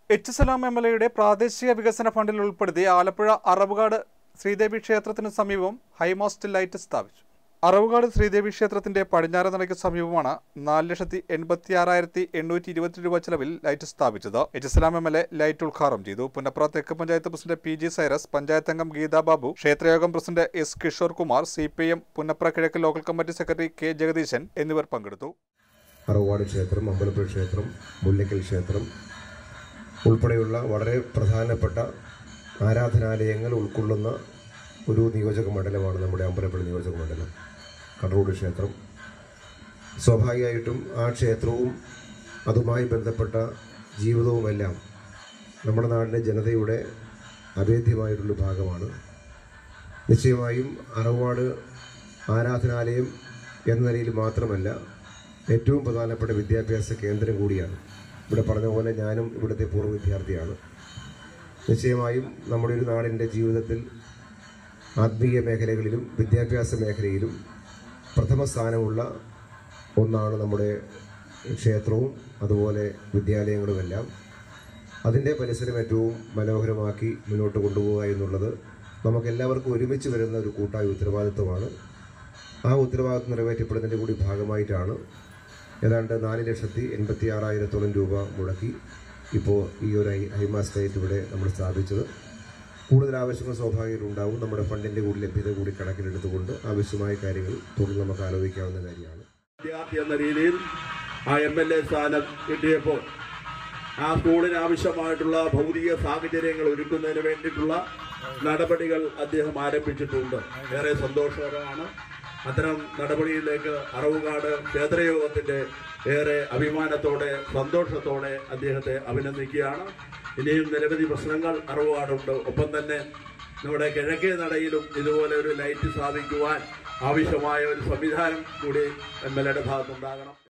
H സലാം എംഎൽഎയുടെ പ്രാദേശിക വികസന ഫണ്ടിൽ ഉൾപ്പെടുത്തി ആലപ്പുഴ അറവുകാട് ശ്രീദേവി ക്ഷേത്രത്തിന് സമീപം ഹൈമാസ്റ്റ് ലൈറ്റ് സ്ഥാപിച്ചു. അറവുകാട് ശ്രീദേവി ക്ഷേത്രത്തിന്റെ പടിഞ്ഞാറ് നടയ്ക്ക് സമീപമാണ് 4,86,820 രൂപ ചെലവിൽ ലൈറ്റ് സ്ഥാപിച്ചത്. എച്ച് സലാം എംഎൽഎ ലൈറ്റ് ഉദ്ഘാടനം ചെയ്തു. പുന്നപ്ര തെക്ക് panchayat president PG Cyrus, panchayat അംഗം ഗീതാ ബാബു, ക്ഷേത്രയോഗം president S Kishore Kumar, CPM Punnapra കിഴക്ക് local committee secretary K Jagadeesan എന്നിവർ പങ്കെടുത്തു. അറവുകാട് ക്ഷേത്രം, അമ്പലപ്പുഴ ക്ഷേത്രം, മുല്ലക്കൽ ക്ഷേത്രം ഉൾപ്പെടെയുള്ള വളരെ പ്രധാനപ്പെട്ട ആരാധനാലയങ്ങൾ ഉൾക്കൊള്ളുന്ന ഒരു നിയോജക മണ്ഡലമാണ് നമ്മുടെ അമ്പലപ്പുഴ നിയോജക മണ്ഡലം. കടറോട് ക്ഷേത്രം സ്വാഭാവികമായിട്ടും ആ ക്ഷേത്രവും അതുമായി ബന്ധപ്പെട്ട ജീവിതവുമെല്ലാം നമ്മുടെ നാടിൻ്റെ ജനതയുടെ അഭേദ്യമായിട്ടുള്ള ഭാഗമാണ്. നിശ്ചയമായും അറവുകാട് ആരാധനാലയം എന്ന നിലയിൽ മാത്രമല്ല, ഏറ്റവും പ്രധാനപ്പെട്ട വിദ്യാഭ്യാസ കേന്ദ്രം കൂടിയാണ്. ഇവിടെ പറഞ്ഞ പോലെ ഞാനും ഇവിടുത്തെ പൂർവ്വ വിദ്യാർത്ഥിയാണ്. നിശ്ചയമായും നമ്മുടെ ഒരു നാടിൻ്റെ ജീവിതത്തിൽ ആത്മീയ മേഖലകളിലും വിദ്യാഭ്യാസ മേഖലയിലും പ്രഥമ സ്ഥാനമുള്ള ഒന്നാണ് നമ്മുടെ ക്ഷേത്രവും അതുപോലെ വിദ്യാലയങ്ങളുമെല്ലാം. അതിൻ്റെ പരിസരം ഏറ്റവും മനോഹരമാക്കി മുന്നോട്ട് കൊണ്ടുപോകുക എന്നുള്ളത് നമുക്കെല്ലാവർക്കും ഒരുമിച്ച് വരുന്ന ഒരു കൂട്ടായ ഉത്തരവാദിത്വമാണ്. ആ ഉത്തരവാദിത്വം നിറവേറ്റപ്പെടുന്നതിൻ്റെ കൂടി ഭാഗമായിട്ടാണ് ഏതാണ്ട് 4,86,000 രൂപ മുടക്കി ഇപ്പോൾ ഈ ഒരു ഹൈമാസ്റ്റ് ലൈറ്റ് ഇവിടെ നമ്മൾ സ്ഥാപിച്ചത്. കൂടുതൽ ആവശ്യങ്ങൾ സ്വാഭാവികമായിട്ടുണ്ടാവും. നമ്മുടെ ഫണ്ടിൻ്റെ കൂടി ലഭ്യത കൂടി കണക്കിലെടുത്തുകൊണ്ട് ആവശ്യമായ കാര്യങ്ങൾ തുടർന്ന് നമുക്ക് ആലോചിക്കാവുന്ന കാര്യമാണ്. വിദ്യാർത്ഥി എന്ന രീതിയിൽ ആ MLA സ്ഥാനം കിട്ടിയപ്പോൾ ആ സ്കൂളിന് ആവശ്യമായിട്ടുള്ള ഭൗതിക സാഹചര്യങ്ങൾ ഒരുക്കുന്നതിന് വേണ്ടിയിട്ടുള്ള നടപടികൾ അദ്ദേഹം ആരംഭിച്ചിട്ടുണ്ട്. ഏറെ സന്തോഷകരമാണ്. അത്തരം നടപടിയിലേക്ക് അറവുകാട് ക്ഷേത്രയോഗത്തിൻ്റെ ഏറെ അഭിമാനത്തോടെ സന്തോഷത്തോടെ അദ്ദേഹത്തെ അഭിനന്ദിക്കുകയാണ്. ഇനിയും നിരവധി പ്രശ്നങ്ങൾ അറവുകാടുണ്ട്. ഒപ്പം തന്നെ നമ്മുടെ കിഴക്കേ നടയിലും ഇതുപോലെ ഒരു ലൈറ്റ് സ്ഥാപിക്കുവാൻ ആവശ്യമായ ഒരു സംവിധാനം കൂടി MLA യുടെ ഭാഗത്തുണ്ടാകണം.